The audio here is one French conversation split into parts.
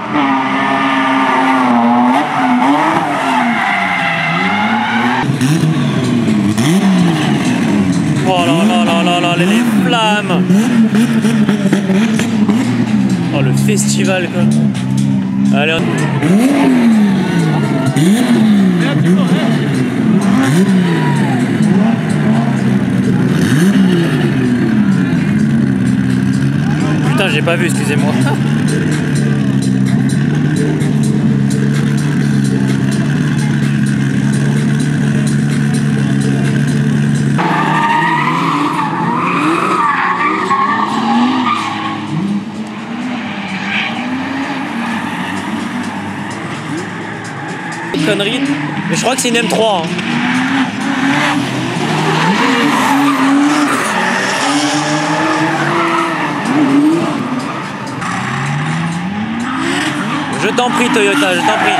Oh là là là là là, les flammes! Oh, le festival, quoi. Allez, on... Putain, j'ai pas vu, excusez-moi. Connerie, mais je crois que c'est une M3. Hein. Je t'en prie Toyota, je t'en prie.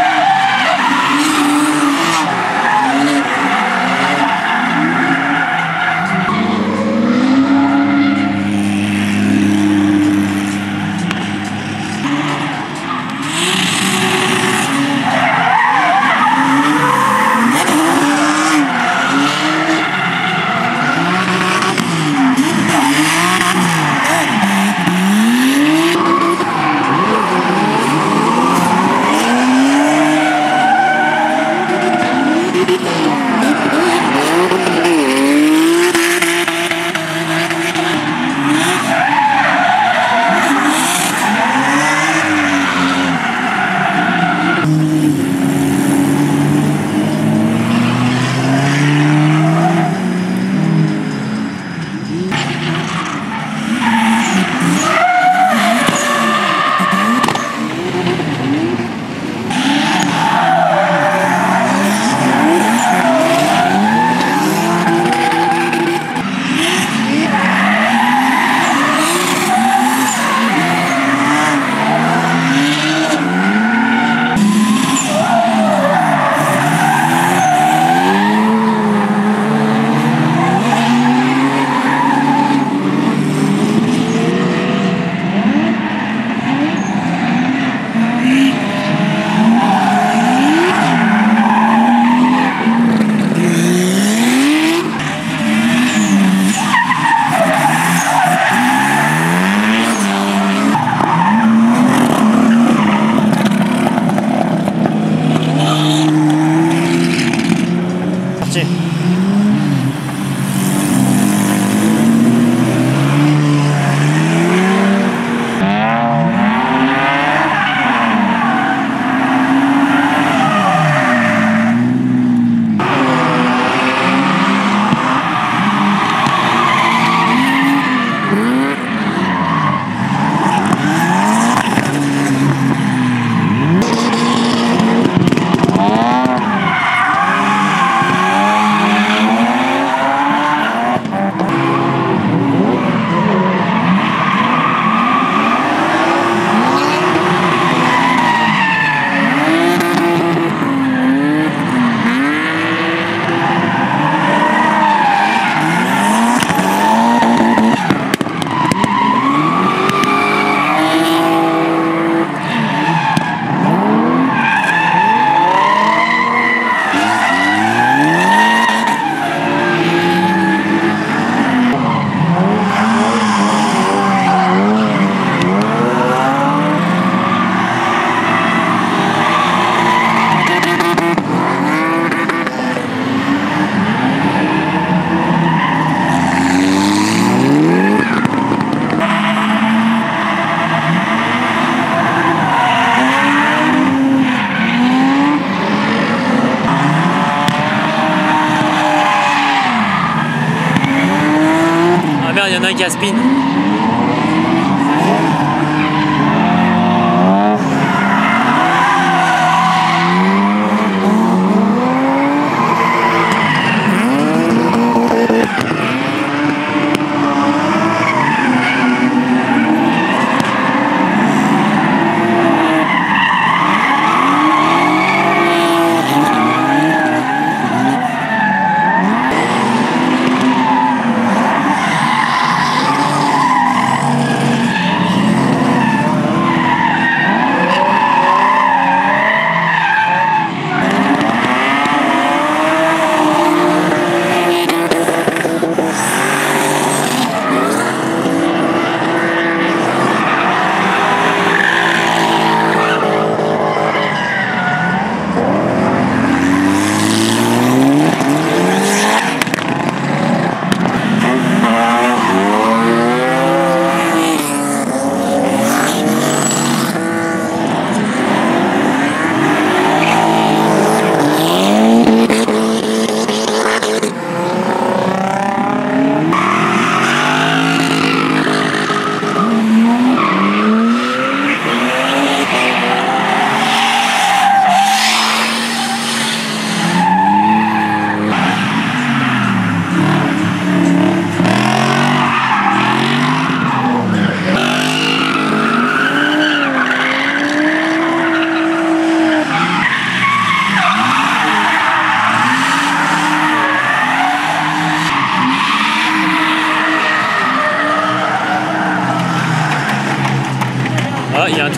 il y en a un qui aspire.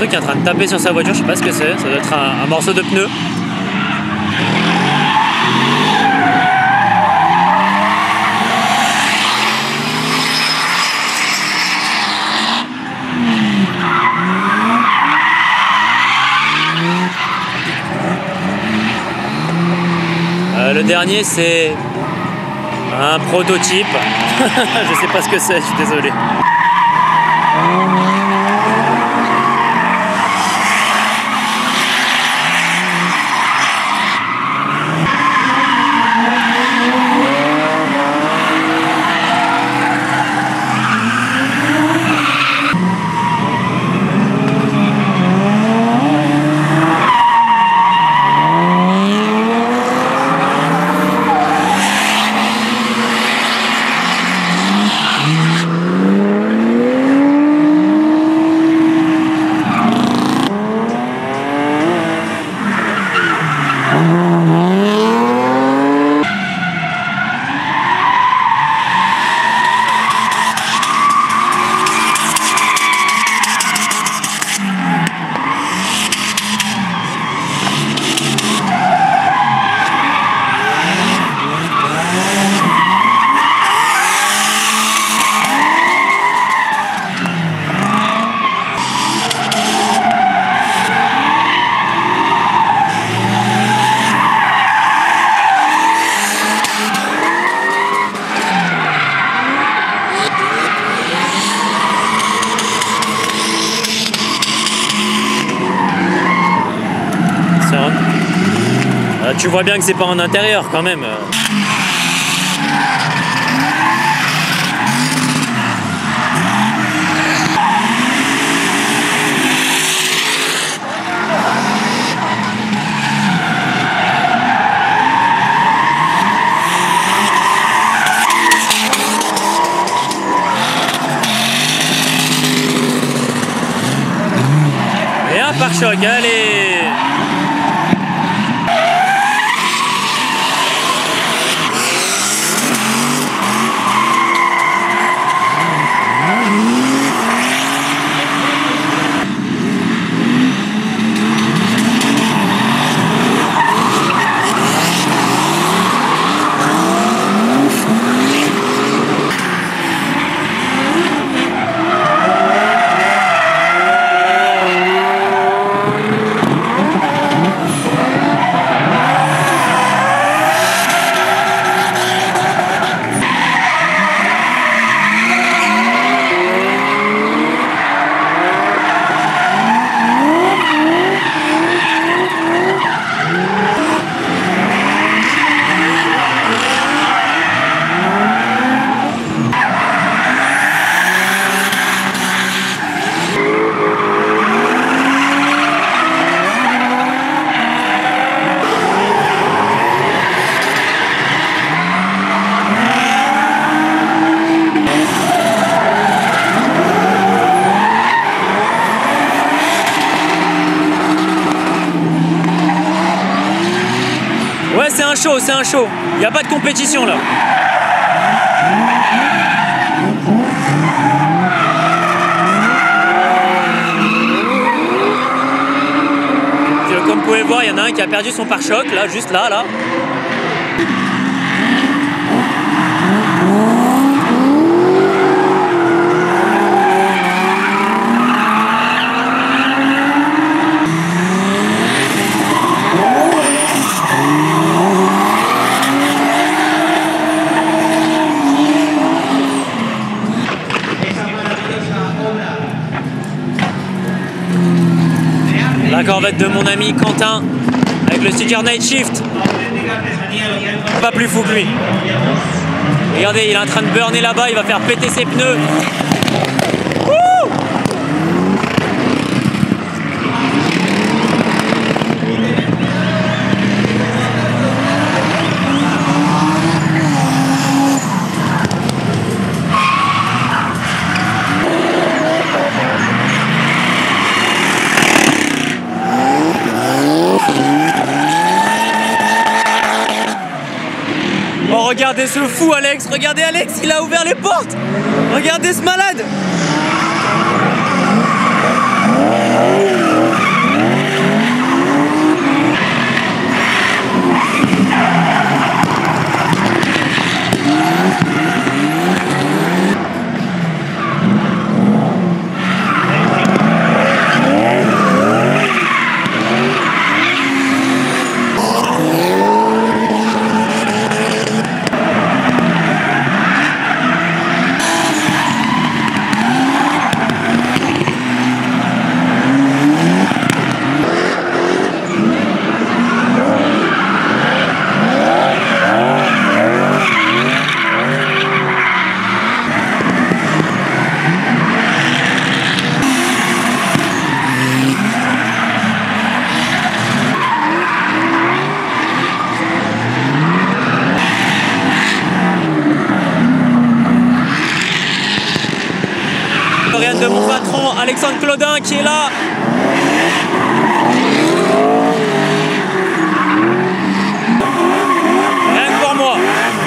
truc qui est en train de taper sur sa voiture, je sais pas ce que c'est, ça doit être un morceau de pneu. Le dernier c'est un prototype, je sais pas ce que c'est, je suis désolé. Tu vois bien que c'est pas en intérieur quand même. Et un pare-choc, allez! Ouais, c'est un show, c'est un show. Il n'y a pas de compétition là. Comme vous pouvez voir, il y en a un qui a perdu son pare-choc, là, juste là, là. La Corvette de mon ami Quentin avec le sticker Night Shift. Pas plus fou que lui. Regardez, il est en train de burner là-bas, il va faire péter ses pneus. Wouh! Oh, regardez ce fou, Alex. Regardez Alex, il a ouvert les portes. Regardez ce malade. De mon patron Alexandre Claudin qui est là. Rien que pour moi.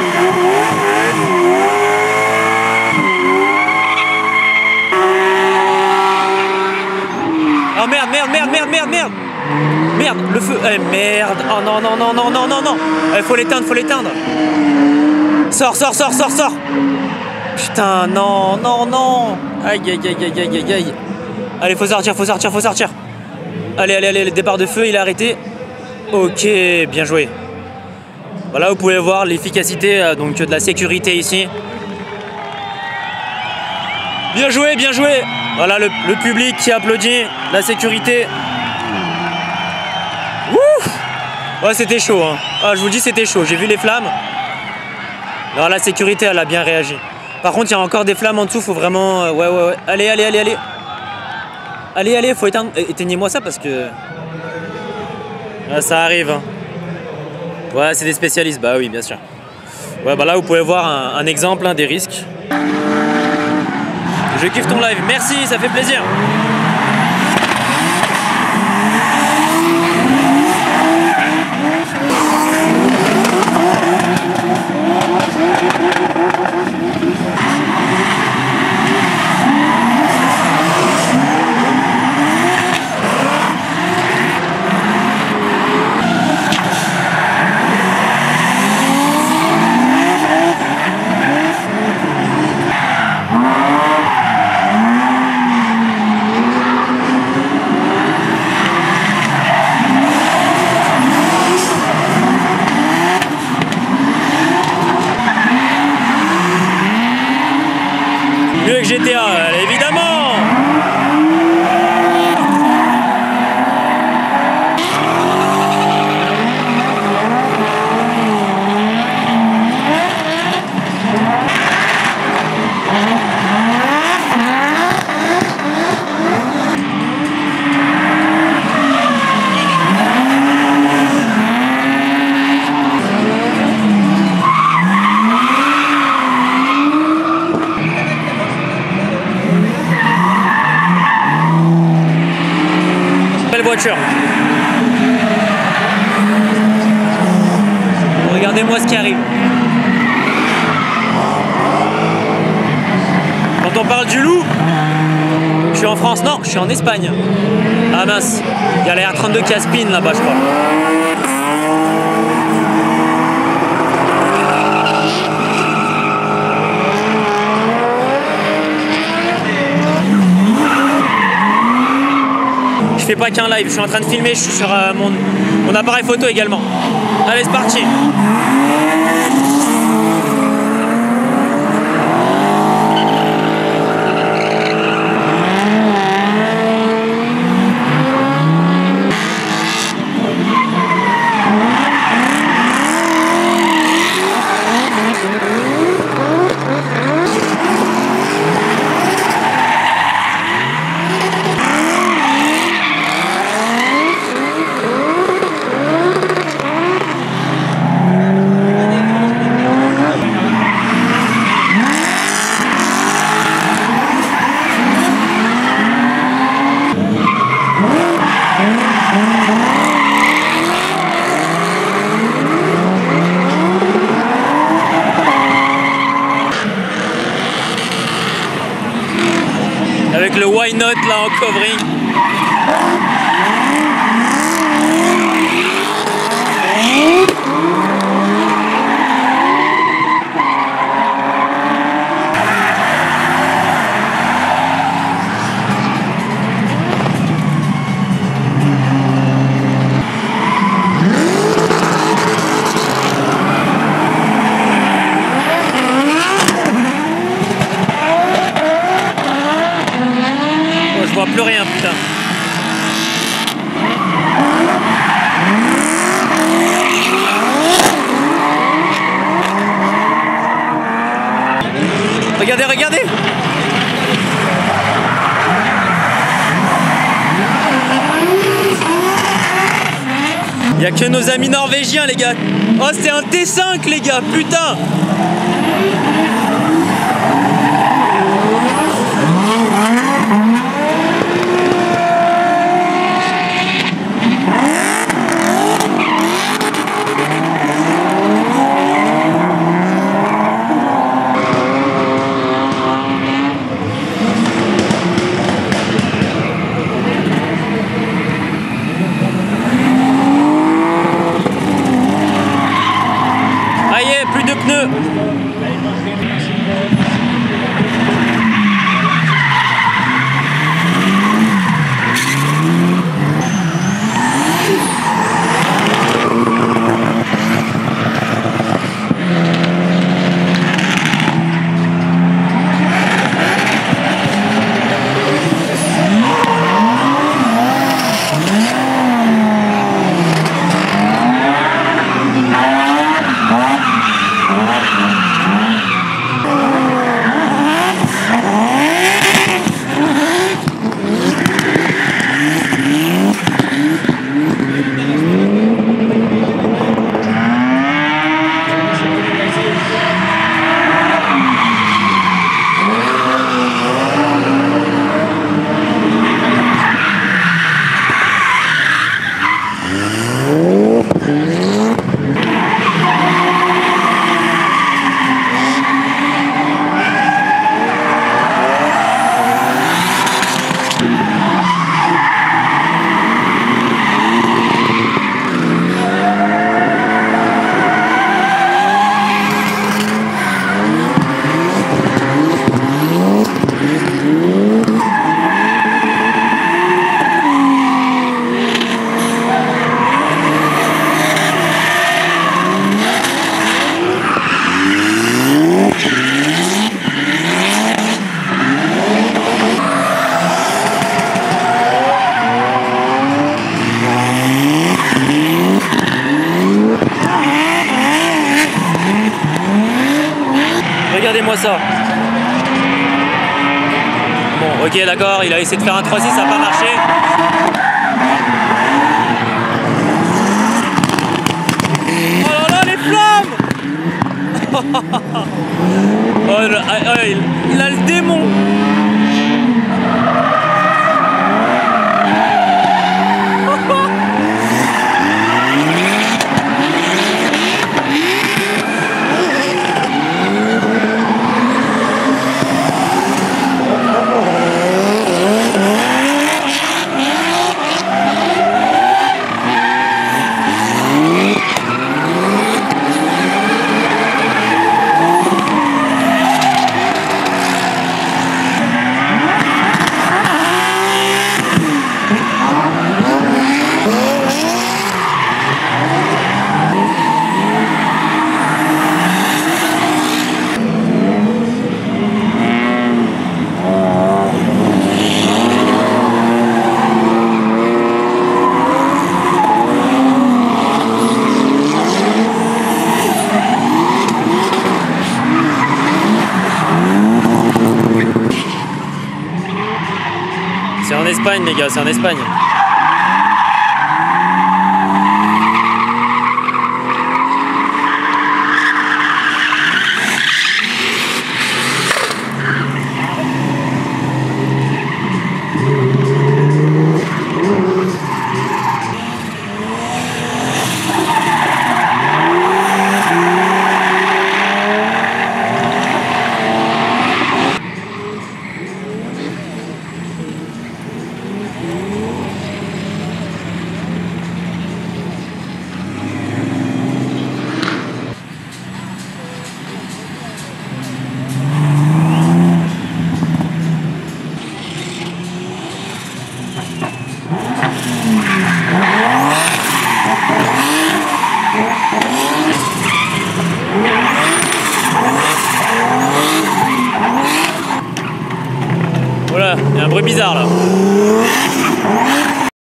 Oh merde, merde, merde, merde, merde, merde. Merde, le feu. Eh merde. Oh non, non, non, non, non, non, non. Faut l'éteindre, faut l'éteindre. Sors, sors, sors, sors, sors. Putain, non, non, non. Aïe, aïe, aïe, aïe, aïe, aïe, aïe. Allez, faut sortir, faut sortir, faut sortir. Allez, allez, allez, le départ de feu, il est arrêté. Ok, bien joué. Voilà, vous pouvez voir l'efficacité donc de la sécurité ici. Bien joué, bien joué. Voilà, le public qui applaudit, la sécurité. Ouh. Ouais, c'était chaud, hein. Ah, je vous dis, c'était chaud. J'ai vu les flammes. Alors, la sécurité, elle a bien réagi. Par contre, il y a encore des flammes en dessous, faut vraiment... ouais, ouais, ouais. Allez, allez, allez, allez. Allez, allez, faut éteindre... Éteignez-moi ça parce que... Ah, ça arrive. Hein. Ouais, c'est des spécialistes, bah oui, bien sûr. Ouais, bah là, vous pouvez voir un exemple des risques. Je kiffe ton live, merci, ça fait plaisir. Mieux que GTA, évidemment. Voiture. Regardez-moi ce qui arrive. Quand on parle du loup, je suis en France, non, je suis en Espagne. Ah mince, il y a la R32 qui aspine là-bas, je crois. Je fais pas qu'un live, je suis en train de filmer, je suis sur mon appareil photo également. Allez, c'est parti. Avec le Why Not là en covering. Regardez, regardez. Il n'y a que nos amis norvégiens, les gars. Oh, c'est un T5, les gars, putain. Plus de pneus. Regardez-moi ça. Bon, ok, d'accord, il a essayé de faire un 3-6, ça n'a pas marché. Oh là là, les flammes. Oh là, il a le démon. C'est en Espagne, les gars, c'est en Espagne. Voilà, il y a un bruit bizarre là.